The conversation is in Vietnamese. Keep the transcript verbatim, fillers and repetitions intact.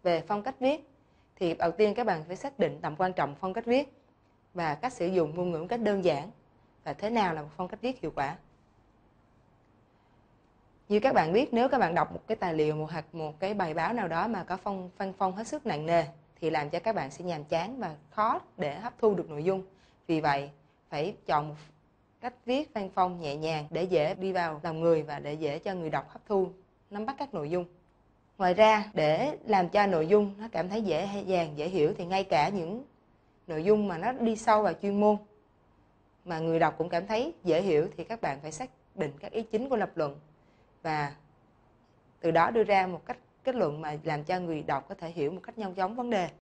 về phong cách viết thì đầu tiên các bạn phải xác định tầm quan trọng phong cách viết và cách sử dụng ngôn ngữ một cách đơn giản và thế nào là một phong cách viết hiệu quả. Như các bạn biết, nếu các bạn đọc một cái tài liệu một hoặc một cái bài báo nào đó mà có phong văn phong hết sức nặng nề thì làm cho các bạn sẽ nhàm chán và khó để hấp thu được nội dung. Vì vậy, phải chọn một cách viết văn phong nhẹ nhàng để dễ đi vào lòng người và để dễ cho người đọc hấp thu, nắm bắt các nội dung. Ngoài ra, để làm cho nội dung nó cảm thấy dễ dàng, dễ hiểu thì ngay cả những nội dung mà nó đi sâu vào chuyên môn mà người đọc cũng cảm thấy dễ hiểu thì các bạn phải xác định các ý chính của lập luận và từ đó đưa ra một cách kết luận mà làm cho người đọc có thể hiểu một cách nhanh chóng vấn đề.